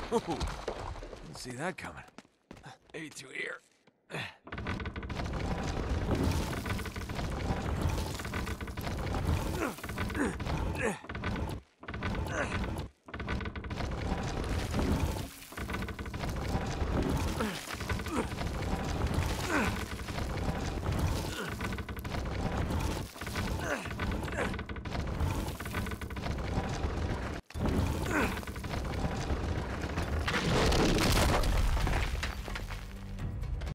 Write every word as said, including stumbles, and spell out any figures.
Ooh, didn't see that coming. Maybe through here.